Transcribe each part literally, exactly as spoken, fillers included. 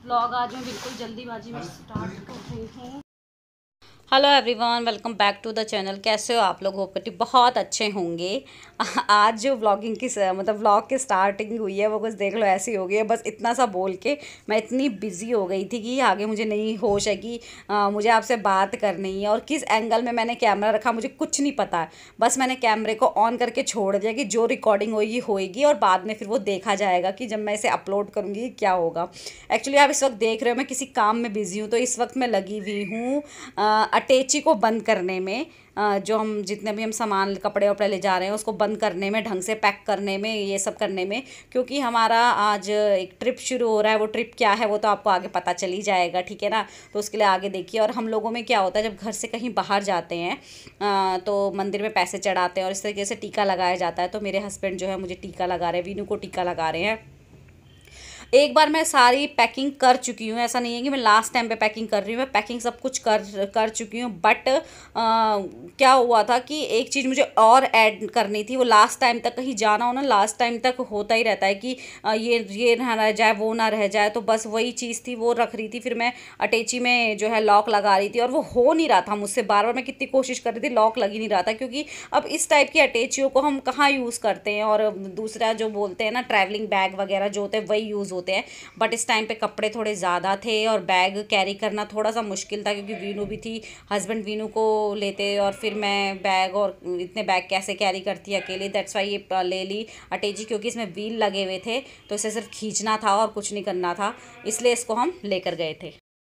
Vlog आज मैं बिल्कुल जल्दीबाजी में स्टार्ट कर रही हूँ। Hello everyone, welcome back to the channel. कैसे हो आप लोग? होप करती बहुत अच्छे होंगे। आज जो व्लॉगिंग की मतलब व्लॉग की स्टार्टिंग हुई है वो कुछ देख लो ऐसी हो गई है। बस इतना सा बोल के मैं इतनी बिजी हो गई थी कि आगे मुझे नहीं होश है कि आ, मुझे आपसे बात करनी है और किस एंगल में मैंने कैमरा रखा मुझे कुछ नहीं पता। बस मैंने कैमरे को ऑन करके छोड़ दिया कि जो रिकॉर्डिंग होगी होएगी और बाद में फिर वो देखा जाएगा कि जब मैं इसे अपलोड करूँगी क्या होगा। एक्चुअली आप इस वक्त देख रहे हो मैं किसी काम में बिज़ी हूँ, तो इस वक्त मैं लगी हुई हूँ अटैची को बंद करने में। जो हम जितने भी हम सामान कपड़े वपड़े ले जा रहे हैं उसको बंद करने में, ढंग से पैक करने में, ये सब करने में, क्योंकि हमारा आज एक ट्रिप शुरू हो रहा है। वो ट्रिप क्या है वो तो आपको आगे पता चल ही जाएगा, ठीक है ना। तो उसके लिए आगे देखिए। और हम लोगों में क्या होता है, जब घर से कहीं बाहर जाते हैं तो मंदिर में पैसे चढ़ाते हैं और इस तरीके से टीका लगाया जाता है। तो मेरे हस्बैंड जो है मुझे टीका लगा रहे हैं, वीनू को टीका लगा रहे हैं। एक बार मैं सारी पैकिंग कर चुकी हूँ, ऐसा नहीं है कि मैं लास्ट टाइम पे पैकिंग कर रही हूँ, मैं पैकिंग सब कुछ कर कर चुकी हूँ। बट क्या हुआ था कि एक चीज़ मुझे और ऐड करनी थी। वो लास्ट टाइम तक कहीं जाना हो ना, लास्ट टाइम तक होता ही रहता है कि आ, ये ये ना रह जाए, वो ना रह जाए। तो बस वही चीज़ थी, वो रख रही थी। फिर मैं अटैची में जो है लॉक लगा रही थी और वो हो नहीं रहा था मुझसे। बार बार मैं कितनी कोशिश कर रही थी, लॉक लग ही नहीं रहा था। क्योंकि अब इस टाइप की अटैचियों को हम कहाँ यूज़ करते हैं। और दूसरा जो बोलते हैं ना, ट्रैवलिंग बैग वगैरह जो होते हैं वही यूज़ होते हैं। बट इस टाइम पे कपड़े थोड़े ज़्यादा थे और बैग कैरी करना थोड़ा सा मुश्किल था, क्योंकि वीनू भी थी, हस्बैंड वीनू को लेते और फिर मैं बैग, और इतने बैग कैसे कैरी करती अकेले। दैट्स वाई ये ले ली अटैची, क्योंकि इसमें व्हील लगे हुए थे तो इसे सिर्फ खींचना था और कुछ नहीं करना था, इसलिए इसको हम लेकर गए थे।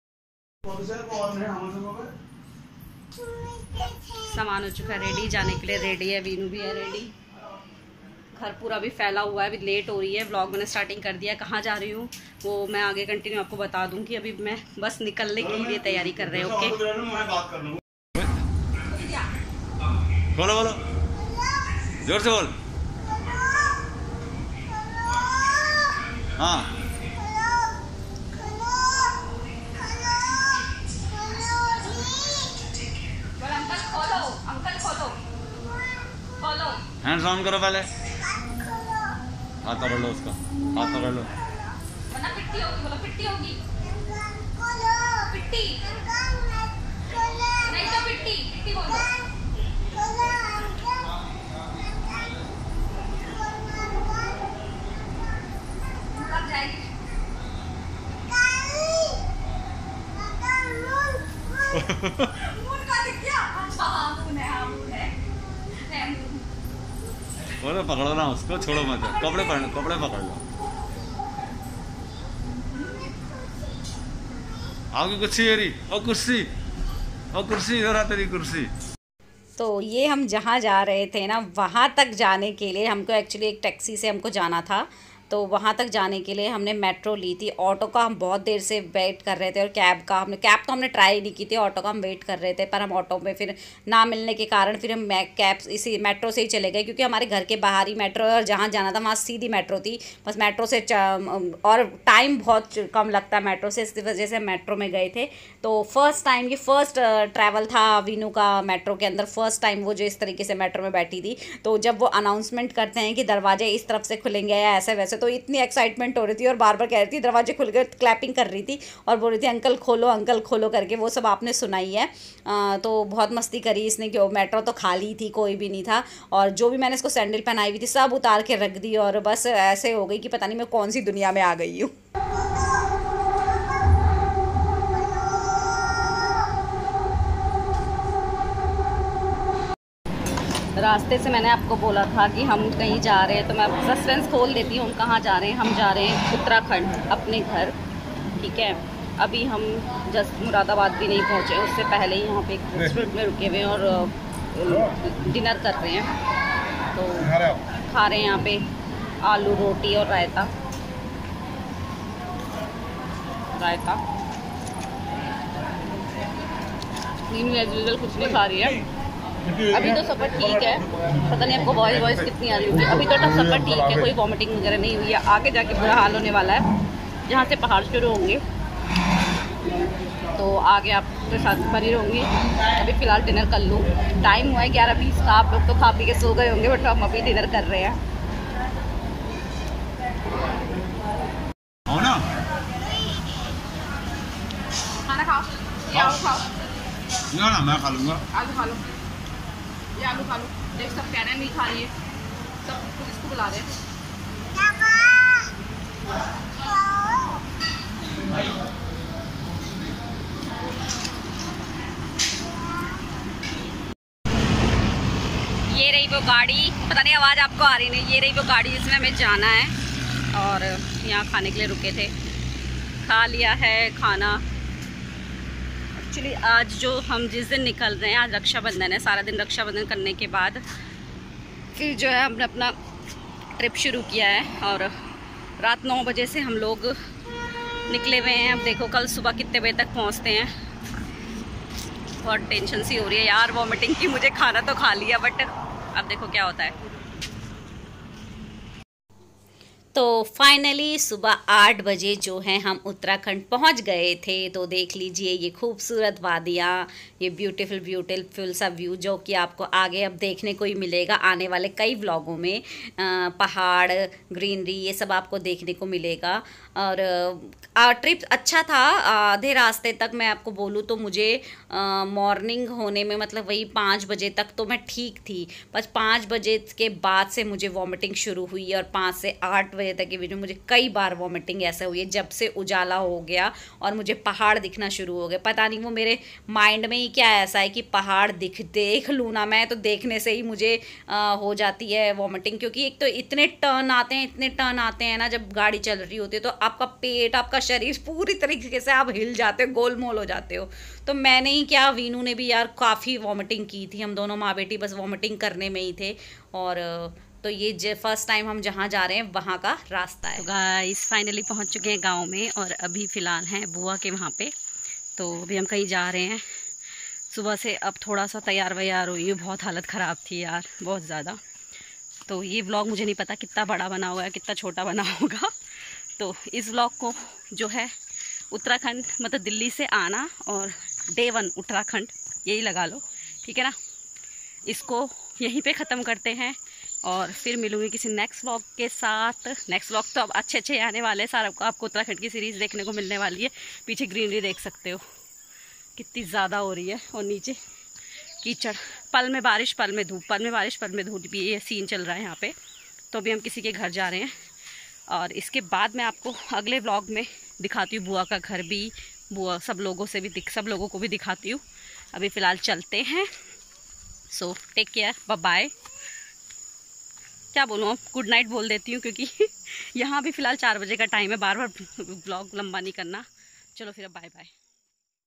सामान हो चुका है रेडी, जाने के लिए रेडी है, वीनू भी है रेडी। घर पूरा भी फैला हुआ है, अभी लेट हो रही है। व्लॉग मैंने स्टार्टिंग कर दिया। कहाँ जा रही हूँ वो मैं आगे कंटिन्यू आपको बता दूंगी। अभी मैं बस निकलने के लिए तैयारी कर रहे हैं। ओके, बोलो बोलो, जोर से बोल। हाँ, अंकल खोलो, अंकल खोलो, खोलो। हैंड्स ऑन करो पहले, हाथ पकड़ लो उसका, हाथ पकड़ लो। वरना पिट्टी होगी, बोलो पिट्टी होगी। पिट्टी नहीं तो पिट्टी, पिट्टी बोलो। कब जाएगी? मून का दिख गया? अच्छा हाँ मून है, हाँ मून है। बोलो पकड़ो ना उसको, छोड़ो मत, कपड़े पकड़, कपड़े पकड़ लो। आपकी कुर्सी है, और कुर्सी, और कुर्सी इधर आ, तेरी कुर्सी। तो ये हम जहाँ जा रहे थे ना, वहाँ तक जाने के लिए हमको एक्चुअली एक टैक्सी से हमको जाना था। तो वहाँ तक जाने के लिए हमने मेट्रो ली थी। ऑटो का हम बहुत देर से वेट कर रहे थे और कैब का हमने कैब तो हमने ट्राई नहीं की थी, ऑटो का हम वेट कर रहे थे। पर हम ऑटो में फिर ना मिलने के कारण फिर हम कैब इसी मेट्रो से ही चले गए, क्योंकि हमारे घर के बाहर ही मेट्रो है और जहाँ जाना था वहाँ सीधी मेट्रो थी। बस मेट्रो से और टाइम बहुत कम लगता है मेट्रो से, इस वजह से मेट्रो में गए थे। तो फर्स्ट टाइम ये फर्स्ट ट्रैवल था वीनू का मेट्रो के अंदर, फर्स्ट टाइम वो जो इस तरीके से मेट्रो में बैठी थी। तो जब वो अनाउंसमेंट करते हैं कि दरवाजे इस तरफ से खुलेंगे या ऐसे वैसे, तो इतनी एक्साइटमेंट हो रही थी और बार बार कह रही थी दरवाजे खुल गए, क्लैपिंग कर रही थी और बोल रही थी अंकल खोलो, अंकल खोलो करके। वो सब आपने सुनाई है। आ, तो बहुत मस्ती करी इसने, कि मेट्रो तो खाली थी, कोई भी नहीं था। और जो भी मैंने इसको सैंडल पहनाई हुई थी सब उतार के रख दी और बस ऐसे हो गई कि पता नहीं मैं कौन सी दुनिया में आ गई हूँ। रास्ते से मैंने आपको बोला था कि हम कहीं जा रहे हैं, तो मैं सस्पेंस खोल देती हूँ। हम कहाँ जा रहे हैं? हम जा रहे हैं उत्तराखंड, अपने घर, ठीक है। अभी हम जस्ट मुरादाबाद भी नहीं पहुँचे, उससे पहले ही यहाँ पे एक रेस्टोरेंट में रुके हुए हैं और डिनर कर रहे हैं। तो खा रहे हैं यहाँ पे आलू रोटी और रायता रायता नीनू एज यूजुअल कुछ नहीं खा रही है। अभी तो सफ़र ठीक है, पता नहीं आपको वॉइस वॉइस कितनी आ रही होगी। अभी तो सफ़र ठीक है, कोई वॉमिटिंग वगैरह नहीं हुई है। आगे जाके बुरा हाल होने वाला है, जहाँ से पहाड़ शुरू होंगे। तो आगे आपके साथ बनी रहूँगी। अभी फ़िलहाल डिनर कर लूँ। टाइम हुआ है ग्यारह बीस का। आप लोग तो खा पी के सो गए होंगे, बट हम अभी डिनर कर रहे हैं। खाओ, ये आलू खाओ, ना ना मैं खा लूँगा। आलू खा लो, ये आलू खा लो। देख सब कह रहे हैं नहीं खा रही है, सब पुलिस को बुला रहे हैं। ये रही वो गाड़ी, पता नहीं आवाज़ आपको आ रही नहीं, ये रही वो गाड़ी जिसमें हमें जाना है। और यहाँ खाने के लिए रुके थे, खा लिया है खाना। एक्चुअली आज जो हम जिस दिन निकल रहे हैं, आज रक्षाबंधन है। सारा दिन रक्षाबंधन करने के बाद फिर जो है हमने अपना ट्रिप शुरू किया है। और रात नौ बजे से हम लोग निकले हुए हैं। अब देखो कल सुबह कितने बजे तक पहुँचते हैं। बहुत टेंशन सी हो रही है यार वॉमिटिंग की। मुझे खाना तो खा लिया, बट अब देखो क्या होता है। तो फाइनली सुबह आठ बजे जो है हम उत्तराखंड पहुंच गए थे। तो देख लीजिए ये खूबसूरत वादियाँ, ये ब्यूटीफुल ब्यूटीफुल सा व्यू जो कि आपको आगे अब देखने को ही मिलेगा आने वाले कई व्लॉगों में। आ, पहाड़, ग्रीनरी, ये सब आपको देखने को मिलेगा। और ट्रिप अच्छा था। आधे रास्ते तक मैं आपको बोलूँ तो मुझे मॉर्निंग होने में, मतलब वही पाँच बजे तक तो मैं ठीक थी, बस पाँच बजे के बाद से मुझे वॉमिटिंग शुरू हुई। और पाँच से आठ बजे तक के बीच में मुझे कई बार वॉमिटिंग ऐसे हुई है, जब से उजाला हो गया और मुझे पहाड़ दिखना शुरू हो गए। पता नहीं वो मेरे माइंड में ही क्या ऐसा है कि पहाड़ दिख देख लूँ ना मैं, तो देखने से ही मुझे आ, हो जाती है वॉमिटिंग। क्योंकि एक तो इतने टर्न आते हैं, इतने टर्न आते हैं ना जब गाड़ी चल रही होती है, तो आपका पेट, आपका शरीर पूरी तरीके से आप हिल जाते हो, गोलमोल हो जाते हो। तो मैंने ही क्या, वीनू ने भी यार काफ़ी वॉमिटिंग की थी। हम दोनों माँ बेटी बस वॉमिटिंग करने में ही थे। और तो ये फर्स्ट टाइम हम जहाँ जा रहे हैं वहाँ का रास्ता है। तो गाइस फाइनली पहुँच चुके हैं गांव में, और अभी फ़िलहाल हैं बुआ के वहाँ पे। तो अभी हम कहीं जा रहे हैं। सुबह से अब थोड़ा सा तैयार वैयार हुई है, बहुत हालत ख़राब थी यार, बहुत ज़्यादा। तो ये व्लॉग मुझे नहीं पता कितना बड़ा बना हुआ है, कितना छोटा बना होगा। तो इस व्लॉग को जो है उत्तराखंड, मतलब दिल्ली से आना और डे वन उत्तराखंड, यही लगा लो, ठीक है ना। इसको यहीं पे ख़त्म करते हैं और फिर मिलूंगी किसी नेक्स्ट व्लॉग के साथ। नेक्स्ट व्लॉग तो अब अच्छे अच्छे आने वाले हैं। सारा आपको उत्तराखंड की सीरीज़ देखने को मिलने वाली है। पीछे ग्रीनरी देख सकते हो कितनी ज़्यादा हो रही है, और नीचे कीचड़, पल में बारिश पल में धूप, पल में बारिश पल में धूप, भी ये सीन चल रहा है यहाँ पे। तो अभी हम किसी के घर जा रहे हैं, और इसके बाद मैं आपको अगले व्लॉग में दिखाती हूँ बुआ का घर भी, बुआ सब लोगों से भी दिख सब लोगों को भी दिखाती हूँ। अभी फ़िलहाल चलते हैं। So take care, bye bye. क्या बोलूँ, अब गुड नाइट बोल देती हूँ, क्योंकि यहाँ भी फ़िलहाल चार बजे का टाइम है। बार बार व्लॉग लंबा नहीं करना। चलो फिर अब बाय बाय।